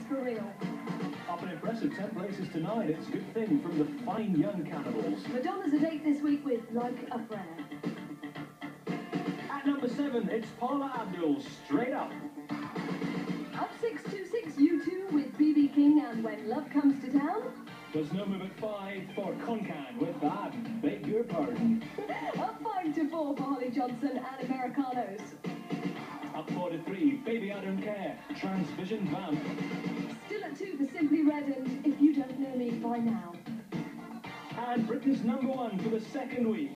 for real. Up an impressive 10 places tonight, it's Good Thing from the Fine Young Cannibals. Madonna's a date this week with Like a Prayer. At number 7, it's Paula Abdul, Straight Up. Up 626, U2 with B.B. King and When Love Comes to Town. There's no move at 5 for Concan with I Beg Your Pardon. Up 5 to 4 for Holly Johnson and Americanos. Up 4 to 3, Baby I Don't Care, Transvision Vamp. Still at 2 for Simply Red and If You Don't Know Me By Now. And Britain's number 1 for the second week.